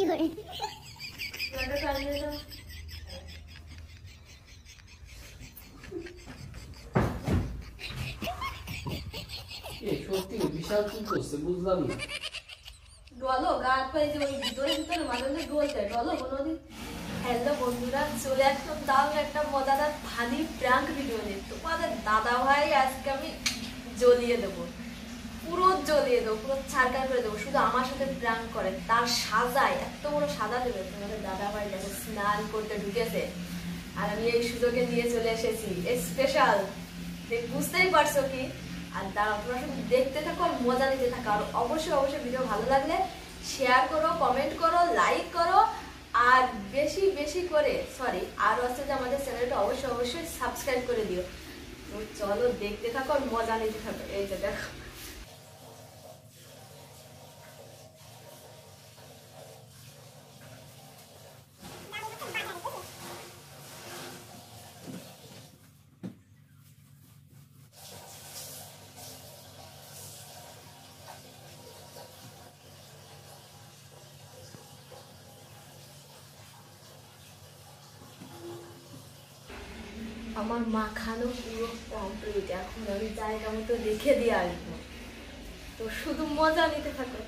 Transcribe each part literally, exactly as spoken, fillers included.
সত্যি বিশাল চুল করছে, বুঝলাম না। ডলো গা পায়ে যে ওই ভিতরে ভিতরে মাঝে মাঝে ডলছে ডলো কোনোদিন। হ্যালো বন্ধুরা, চলে আসলাম দারুণ একটা মজাদার ফানি প্র্যাঙ্ক ভিডিও নিয়ে। তোমাদের দাদা ভাই আজকে আমি জ্বলিয়ে দেবো, পুরো জ্বলিয়ে দেবো, পুরো ছাড়কার করে দেবো। শুধু আমার সাথে প্র্যাঙ্ক করে, তার সাজায় এত বড় সাজা দেবে। তোমাদের দাদা ভাই দেখো স্নান করতে ঢুকেছে, আর আমি এই সুযোগে নিয়ে চলে এসেছি স্পেশাল। বুঝতেই পারছো কি? আর তারা তোমরা শুধু দেখতে থাকো আর মজা নিতে থাকো। আর অবশ্যই অবশ্যই ভিডিও ভালো লাগলে শেয়ার করো, কমেন্ট করো, লাইক করো, আর বেশি বেশি করে সরি আর হচ্ছে যে আমাদের চ্যানেলটা অবশ্যই অবশ্যই সাবস্ক্রাইব করে দিও। তো চলো দেখতে থাকো আর মজা নিতে থাকো। এই যে দেখো আমার মাখানো পুরো কমপ্লিট। এখন আমি জায়গা মতো রেখে দিয়ে আসবো, তো শুধু মজা নিতে থাকো।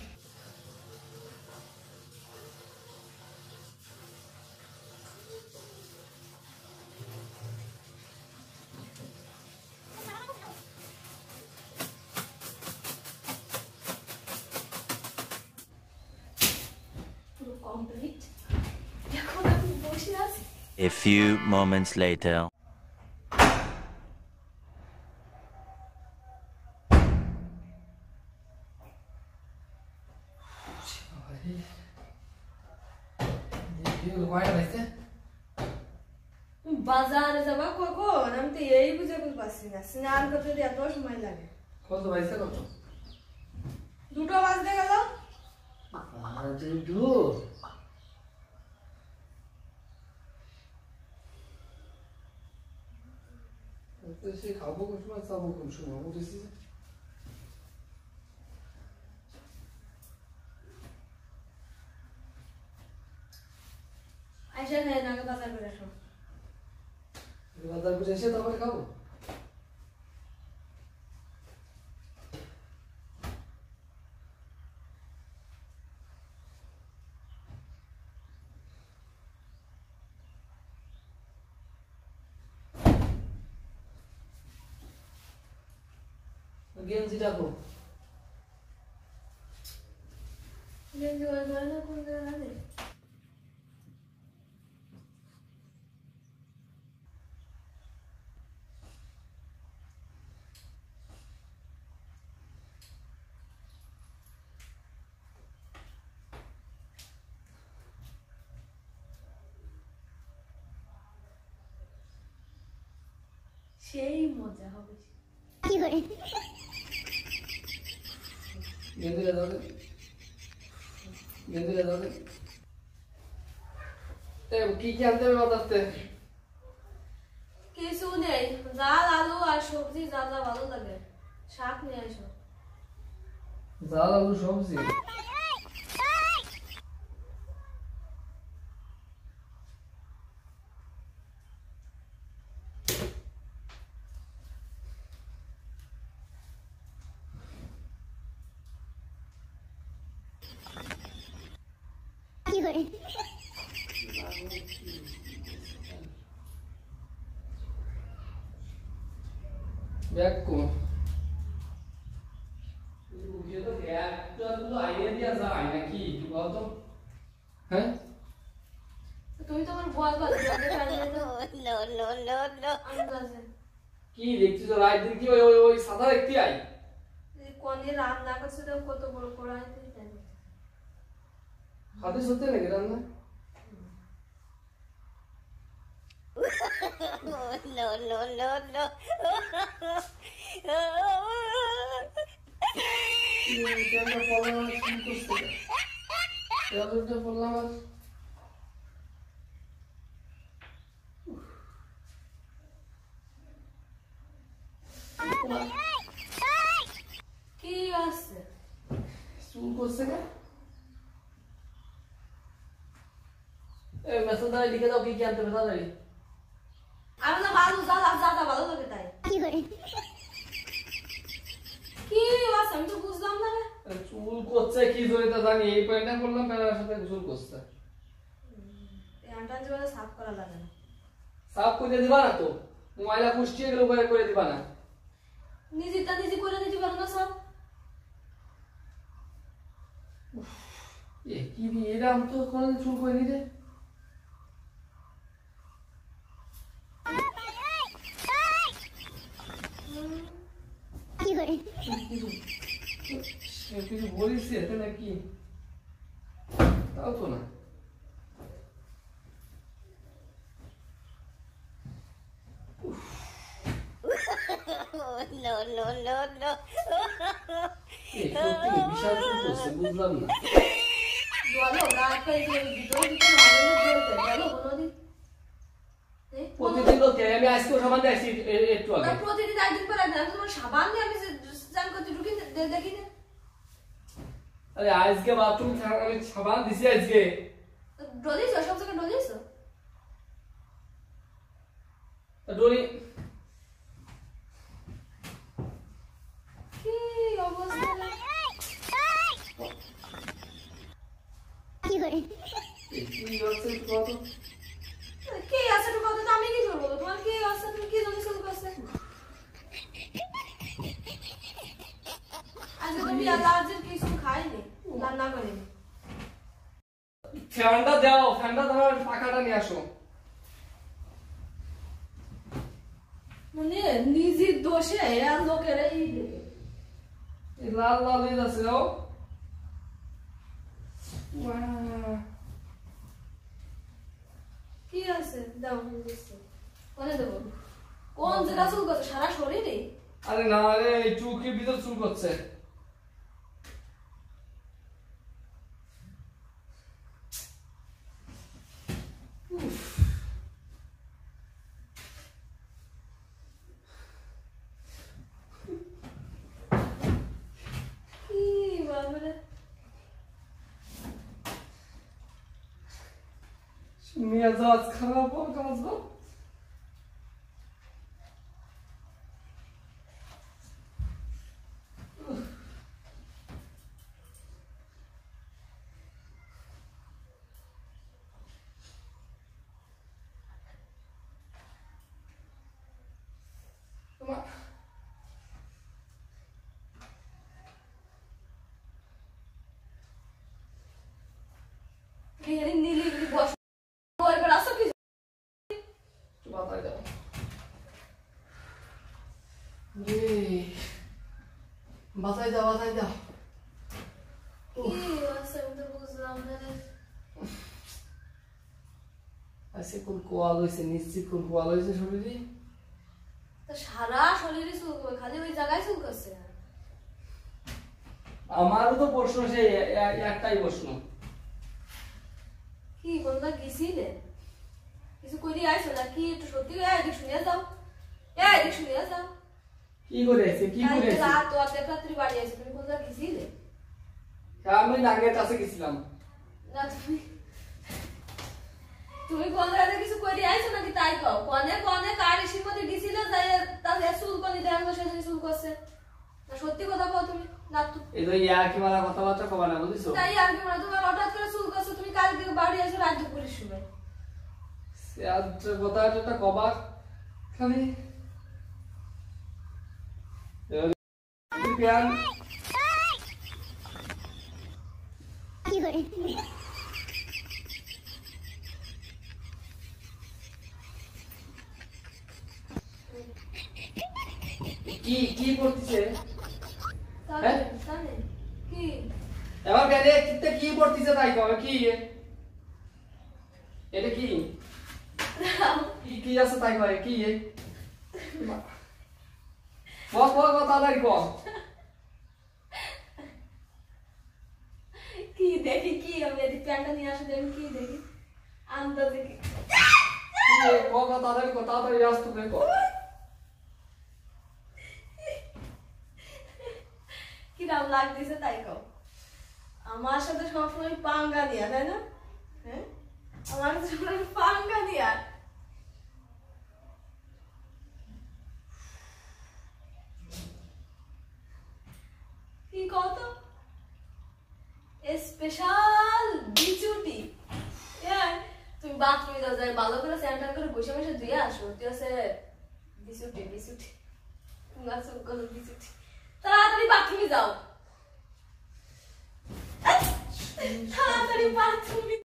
পুরো কমপ্লিট, এখন আমি বসে আছি। A few moments later. বাজারে যাবা কখন? আমি তো এই বুঝে বুঝতে পারছি না, স্নান করতে এত সময় লাগে। কত বাজছে? কত? দুটো বাজতে গেল। সে খাবো কোন সময়, চাবো কোন সময়, বুঝেছি। আইসা খাই না, বাজার করে আসো। বাজার করে এসে তারপরে খাবো। গেঞ্জি রাখো। গেঞ্জি ওই ঘরে না, কোন জায়গায় আছে? সেই মজা হবে। কি করে গেঞ্জি দাও দে, গেঞ্জি দাও দে। এ কি কি আনতে হবে বাজারতে? কিছু নেই, ডাল আলু আর সবজি যা যা ভালো লাগে। শাক নিয়ে আসো। ডাল আলু সবজি? কি করে ব্যাগ কো ये तो गैप तो तो आइडिया दिया যায় নাকি কি বলতো? হ্যাঁ তুমি তো আমার বল বল নো নো নো নো আন্দাজে কি দেখছিস? রাত দিন কি ওই ওই ওই সাদা দেখতে আই এই কোনে রান্না করছে তো কত বড় কড়াই তুই জানিস। হাতে সত্যি নাকি রান্না? নো নো নো নো এই ক্যামেরা ফলো শুরু করতে এটা বললাম আর কি আছে চুল করছে না? এই মেসেজ দাও লিখে দাও কি কি আনতে হবে তাড়াতাড়ি। আমি না ভালো যা যা যা ভালো লাগে তাই কি করে কি বাস আমি তো বুঝলাম না রে চুল করছে কি জড়িত জানি এই প্যান্টটা করলাম প্যান্টের সাথে চুল করছে। এই আন্টান জীবনে সাফ করা লাগে না সাফ করে দিবা না তো ময়লা পুষ্টি এগুলো করে করে দিবা না। নিজেটা নিজে করে দিতে পারো না সব এ কি রে এরকম তো কোনদিন চুল করে নিতে কি করে কিছু বলিস এতে নাকি তাও তো না। no no no no এই সত্যি বিশাল চুল করছে বুঝলাম না। বলো রাত করে যে ভিতরে ভিতরে মাঝে বলতে বলো কোনোদিন প্রতিদিন তো আমি আজকে সাবান দিয়ে আসছি একটু আগে। প্রতিদিন একদিন পর একদিন আমি তোমার সাবান দিয়ে আমি স্নান করতে ঢুকি দেখি না আরে আজকে বাথরুম আমি সাবান দিছি আজকে। ডলিস সব জায়গায় ডলিস ডলি কি অবস্থা কি করে কি হচ্ছে কত কে আছে তো কথা আমি কি করবো তোমার কি আছে তুমি কি জানো শুরু করছে আজকে তুমি অ্যালার্জির কিছু খাইনি রান্না করিনি ফ্যানটা দাও ফ্যানটা দাও পাখাটা নিয়ে আসো। মানে নিজের দোষে আর লোকেরা এই এই লাল লাল হয়ে যাচ্ছে দাও। কি আছে দাও কোনে দেবো কোন জায়গা চুল করছে সারা শরীরে আরে না আরে এই চুলকির ভিতর চুল করছে। কি বাবারে মেজাজ খারাপ হোক কাজ হোক নীলি নীলি বস ওই বড় আসো কি বাতায় দাও। এই বাতায় দাও বাতায় দাও। কি আছে আমি তো বুঝলাম না রে আজকে কোন কোয়াল হয়েছে নিশ্চিত কোন কোয়াল হয়েছে শরীরে। তো সারা শরীরে চুল করে খালি ওই জায়গায় চুল করছে আমারও তো প্রশ্ন সেই একটাই প্রশ্ন কি কোনটা গেছিলে কিছু করি আইছো না কি একটু সত্যি এদিক শুনিয়ে যাও এদিক শুনিয়ে যাও কি করে আছে কি করে কালকে আছে রাত অর্ধেক রাত্রি বাড়ি আছে তুমি কোনটা গেছিলে আমি নাগের কাছে গেছিলাম। না তুমি তুমি কোন রাতে কিছু করি আইছো নাকি তাই কও কোনে কোনে কার ইসির মধ্যে গেছিলে যাই তার চুল কোনি দেন বসে চুল করছে না সত্যি কথা কও তুমি না তো এই তো ইয়ার কি মারা কথাবার্তা কবা না বুঝছো। তাই আর কি মানে তোমার হঠাৎ করে চুল করছে তুমি কালকে বাড়ি এসে রাত দুপুরের সময় সে আজ কথাটা কবা খালি প্যান কি করে কি কি করতেছে তাহলে তাহলে কি এবার কেন কিতে কি করতেছে তাই কবে কি এটা কি কি কি আছে তাই কবে কি বল বল বল তাড়াতাড়ি কর কি দেখি কি আমি এদিক প্যান্টটা নিয়ে আসে দেখি কি দেখি আন্দাজে কি কি কর তাড়াতাড়ি কর তাড়াতাড়ি আসতে বে কর কিরাম লাগতেছে তাই কও আমার সাথে সবসময় পাঙ্গা নিয়া তাই না হ্যাঁ আমার জন্য পাঙ্গা দিয়া কি কত স্পেশাল বিচুটি তুমি বাথরুমে যাও যাই ভালো করে স্যানিটাইজ করে বসে বসে ধুয়ে আসো তুই আছে বিচুটি বিচুটি তুমি আসো গলো বিচুটি তাড়াতাড়ি বাথরুমে যাও তাড়াতাড়ি বাথরুমে